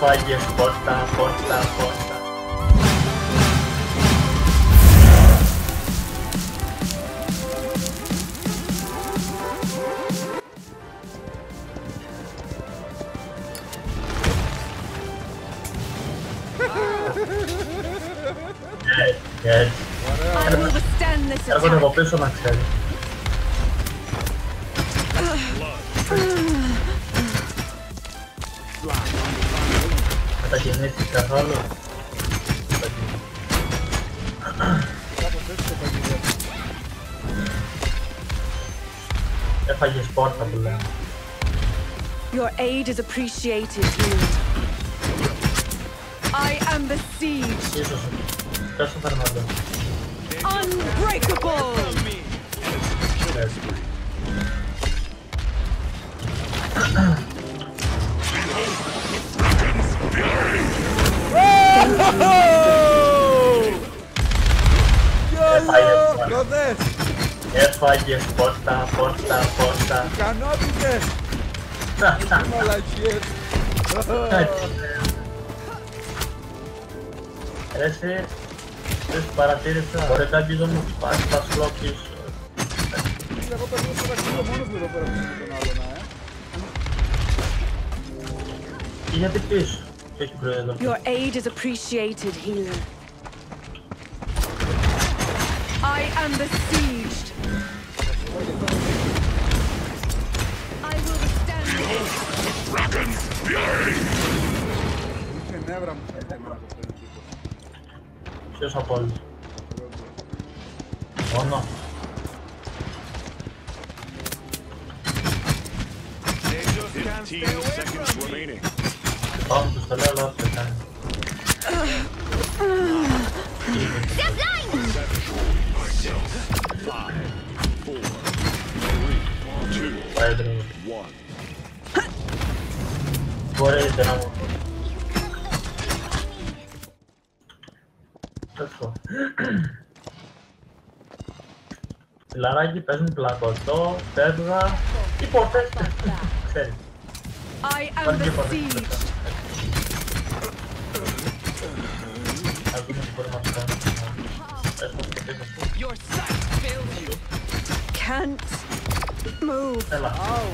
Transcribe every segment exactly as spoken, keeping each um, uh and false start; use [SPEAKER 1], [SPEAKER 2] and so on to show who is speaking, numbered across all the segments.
[SPEAKER 1] Έφαγες πόρτα, πόρτα, πόρτα. Yes, yes. Έρχονται από πίσω να ξέρει. Μετακινήσεις καθόλου. Έφαγες πόρτα που λέμε.
[SPEAKER 2] Your aid is appreciated here. I am besieged.
[SPEAKER 1] Ίσως, πες το Φερνάντο.
[SPEAKER 2] Unbreakable.
[SPEAKER 1] Έφαγες πόρτα, πόρτα, πόρτα.
[SPEAKER 3] Ικανότητες! Μαλακίες!
[SPEAKER 1] Ρε εσύ, δεν σου παρατήρησα. Μπορεί κάποιος να μου σπάσει τα σλόπ πίσω.
[SPEAKER 3] Εγώ παίρνω στο δαχτύλο μόνος μου εδώ πέρα πίσω τον άλλον, ε.
[SPEAKER 1] Και γιατί πίσω, και όχι προέδρο.
[SPEAKER 2] Your aid is appreciated, healer. I am besieged. I will withstand this.
[SPEAKER 4] Dragon's fury!
[SPEAKER 3] Είχε νεύρα μου σε νεύρα.
[SPEAKER 1] Ποιος από όλους. Μόνο.
[SPEAKER 4] fifteen seconds remaining.
[SPEAKER 1] Πάμε τους το λέω, αλλά αυτό κάνει. Πάει τρόπο. Μπορείτε να μου. Τέτοιο. Φιλαράκι, παίζουν πλακωτό, φεύγα ή ποτέ. Ξέρεις.
[SPEAKER 2] I am besieged.
[SPEAKER 1] Ας δούμε τι μπορεί να μας κάνει. Πες μας το πίσω σου.
[SPEAKER 2] Your sight fails you. Can't move.
[SPEAKER 1] Έλα.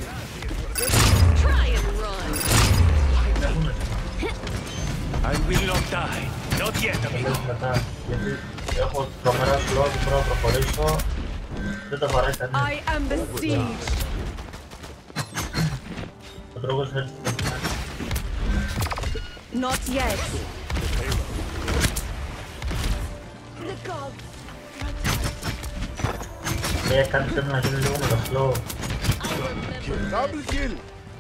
[SPEAKER 2] Try and run.
[SPEAKER 1] Έχουμε.
[SPEAKER 4] I will not die. Not yet, amigo.
[SPEAKER 1] Μετά, γιατί έχω τρομερά σλό και μπορώ να προχωρήσω. Δεν τα βαράει κανείς.
[SPEAKER 2] I am besieged.
[SPEAKER 1] Ο τρόπος έρθει στο final.
[SPEAKER 2] Not yet.
[SPEAKER 1] Ε, κάτι πρέπει να γίνει λίγο με το slow.
[SPEAKER 3] Double kill!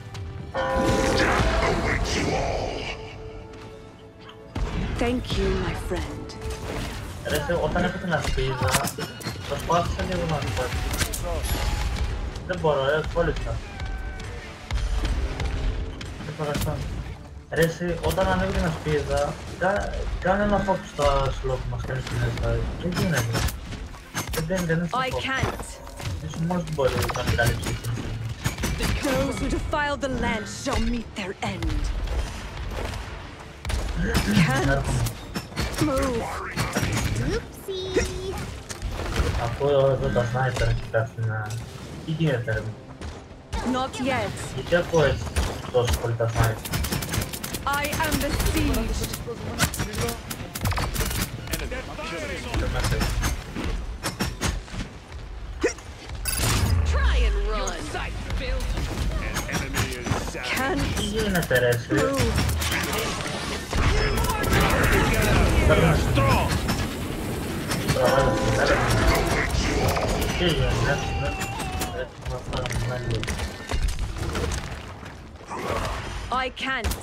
[SPEAKER 2] Thank you, my friend.
[SPEAKER 1] Ρε, όταν έχω την ασπίδα, προσπάθησα λίγο να το πάρει. Δεν μπορώ, ρε, κόλλησα. Δεν παραστάνω. Ρε, εσύ, όταν ανοίγω την ασπίδα, κα, κάνε ένα focus στα slow που μας κάνει στην μέσα. Δεν γίνεται. Δεν είναι
[SPEAKER 2] I can't.
[SPEAKER 1] Είσαι μόνος που μπορεί να την καλύψει.
[SPEAKER 2] Those who defile the land shall meet their end. Can't move.
[SPEAKER 1] Αφού εδώ τα sniper κοιτάξτε να... Τι γίνεται ρε.
[SPEAKER 2] Not yet.
[SPEAKER 1] Γιατί ακούω έτσι τόσο πολύ τα sniper.
[SPEAKER 2] I am besieged. Try and run. Can't
[SPEAKER 1] Τι γίνεται ρε εσύ.
[SPEAKER 2] move.
[SPEAKER 4] Strong!
[SPEAKER 1] Τι γίνεται, έτσι μας φάγαμε άλλη.
[SPEAKER 2] I can't.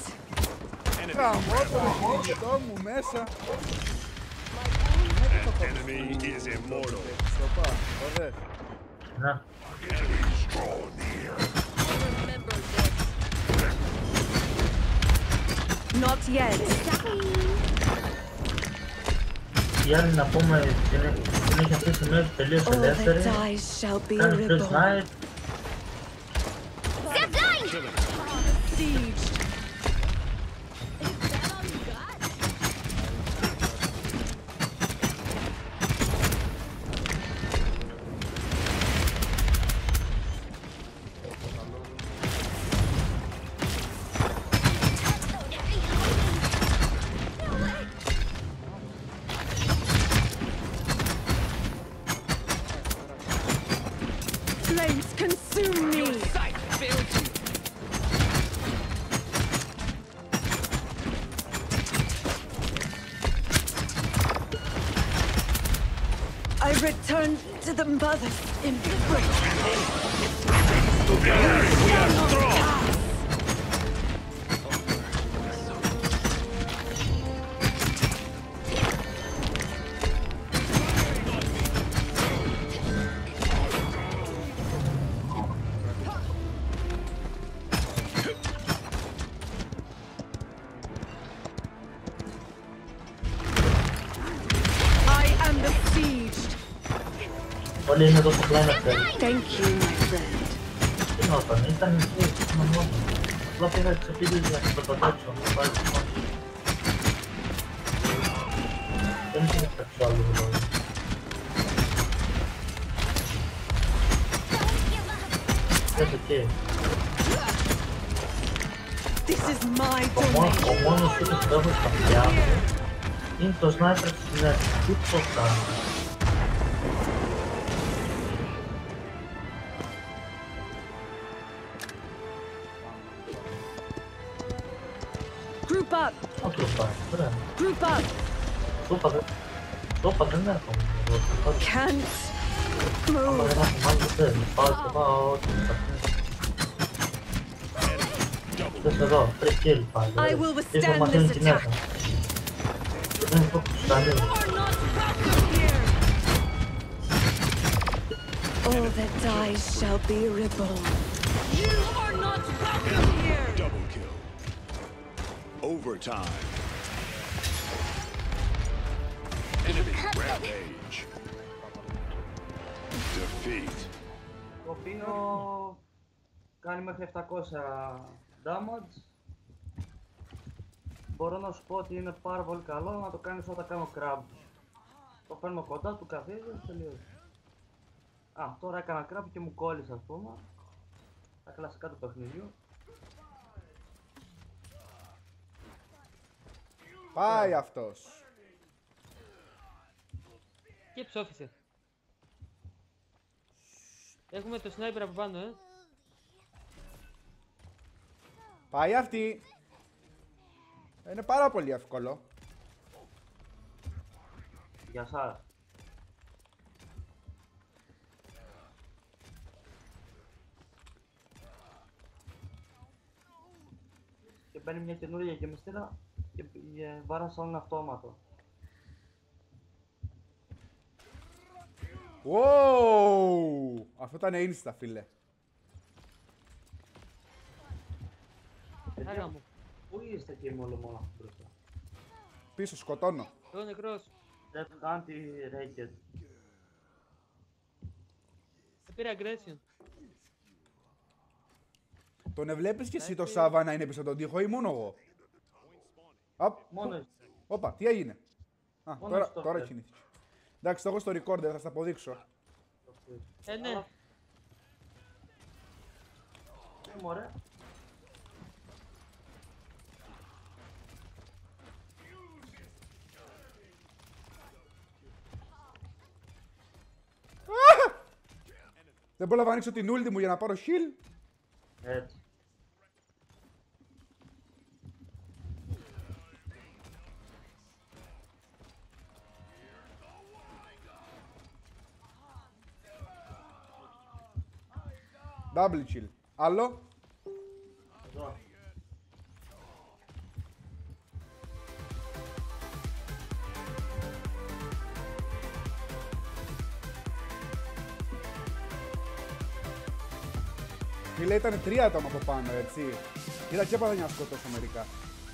[SPEAKER 3] Γαμώ το αυτό μου μέσα.
[SPEAKER 4] Enemy is immortal.
[SPEAKER 3] Στοπά, ωραία.
[SPEAKER 1] Να.
[SPEAKER 2] Not yet.
[SPEAKER 1] Οι άλλοι να πούμε την έχει αυτή τη στιγμή τελείως
[SPEAKER 2] All that
[SPEAKER 1] ελεύθερη.
[SPEAKER 2] dies shall be
[SPEAKER 1] Κάνει free
[SPEAKER 2] reborn.
[SPEAKER 1] snipe.
[SPEAKER 2] Sieged. flames consume me.
[SPEAKER 4] Your sight fails you.
[SPEAKER 2] I return to the mother's embrace.
[SPEAKER 4] Together we are strong.
[SPEAKER 1] Όλοι είναι εδώ στο planet.
[SPEAKER 2] Thank you, my friend.
[SPEAKER 1] Τι νόταν, ήταν εκεί, ήταν μόνο. Απλά πήγα ξεπίδες για να το πατάξω, να πάρει το μόνο. Δεν είχε κάποιο άλλο δηλαδή. Κάτσε εκεί.
[SPEAKER 2] This is my
[SPEAKER 1] domain. Ο μόνος φίλος που έχω στα αυτιά μου είναι το sniper της νέας. Τίποτα.
[SPEAKER 2] Group up.
[SPEAKER 1] Όχι το ωραία.
[SPEAKER 2] Group up.
[SPEAKER 1] Σούπα δεν... Σούπα δεν έρχομαι.
[SPEAKER 2] Can't
[SPEAKER 1] Άμα
[SPEAKER 2] move.
[SPEAKER 1] δεν έχω μάλλον δεν πάω και πάω ό,τι θα θες εδώ, τρεις kill πάλι.
[SPEAKER 2] I will
[SPEAKER 1] Και θα
[SPEAKER 2] withstand
[SPEAKER 1] μαθαίνει
[SPEAKER 2] this
[SPEAKER 1] την έργα.
[SPEAKER 2] attack.
[SPEAKER 1] Δεν έχω τους κανείς.
[SPEAKER 2] All that dies shall be reborn. You are not welcome here.
[SPEAKER 5] Double kill. Overtime. Enemy rampage. Defeat.
[SPEAKER 6] Το οποίο κάνει μέχρι επτακόσια damage. Μπορώ να σου πω ότι είναι πάρα πολύ καλό να το κάνεις όταν κάνω crab. Το φέρνω κοντά, του καθίζω, τελείωσε. Α, τώρα έκανα crab και μου κόλλησε, ας πούμε. Τα κλασικά του παιχνιδιού.
[SPEAKER 3] Πάει αυτός.
[SPEAKER 7] Και ψόφισε. Έχουμε το sniper από πάνω, ε.
[SPEAKER 3] Πάει αυτή. Είναι πάρα πολύ εύκολο.
[SPEAKER 6] Γεια σας. Και μπαίνει μια καινούργια γεμιστήρα και βάρα σαν αυτόματο.
[SPEAKER 3] Wow! Αυτό ήταν insta, φίλε.
[SPEAKER 7] Άρα μου.
[SPEAKER 6] Πού είστε εκεί μόνο μόνο αυτό μπροστά?
[SPEAKER 3] Πίσω, σκοτώνω.
[SPEAKER 7] Εγώ νεκρός.
[SPEAKER 6] Death anti-rated.
[SPEAKER 7] Θα πήρε aggression.
[SPEAKER 3] Τον βλέπεις και εσύ το Σάβα να είναι πίσω τον τοίχο ή μόνο εγώ? Απ,
[SPEAKER 6] Μόνο εσύ.
[SPEAKER 3] όπα, τι έγινε? Α,
[SPEAKER 6] Μόνο
[SPEAKER 3] τώρα,
[SPEAKER 6] στο
[SPEAKER 3] τώρα
[SPEAKER 6] πες.
[SPEAKER 3] κινήθηκε. Εντάξει, το έχω στο recorder, θα στα αποδείξω.
[SPEAKER 7] Ε, ναι.
[SPEAKER 6] Ε, μωρέ.
[SPEAKER 3] Δεν μπορώ να ανοίξω την ulti μου για να πάρω heal.
[SPEAKER 6] Έτσι.
[SPEAKER 3] Double chill. Άλλο.
[SPEAKER 6] Εδώ.
[SPEAKER 3] Φίλε, ήταν τρία άτομα από πάνω, έτσι. Είδα και έπαθα να σκοτώσω μερικά.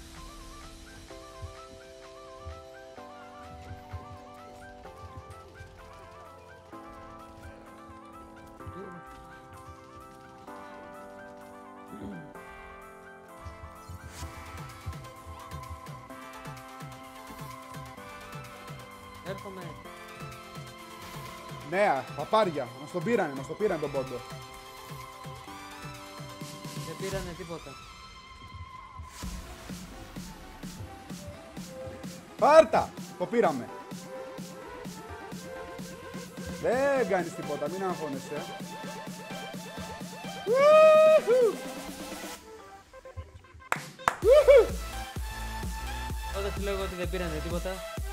[SPEAKER 7] Έρχομαι.
[SPEAKER 3] Νέα, παπάρια. Μας τον πήρανε, μας τον πήρανε τον πόντο.
[SPEAKER 7] Δεν πήρανε τίποτα.
[SPEAKER 3] Πάρτα! Το πήραμε. Δεν κάνεις τίποτα, μην αγχώνεσαι.
[SPEAKER 7] Όταν σου λέω εγώ ότι δεν πήρανε τίποτα.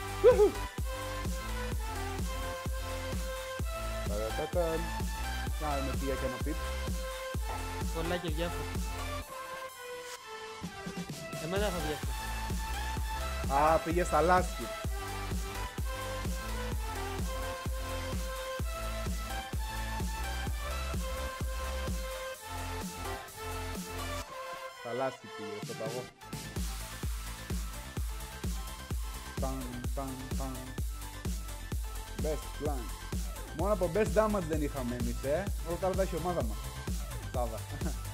[SPEAKER 3] Ταρατατάν. Να με τι έκανε ο Πιπ.
[SPEAKER 7] Πολλά και διάφορα. Εμένα θα βιάσει.
[SPEAKER 3] Α, πήγε στα λάσπη. Στα λάσπη πήγε, στο παγό. Παν, παν, παν. Best plan. Μόνο από best damage δεν είχαμε εμείς, ε. Όλο καλά τα έχει η ομάδα μας. Τάδα.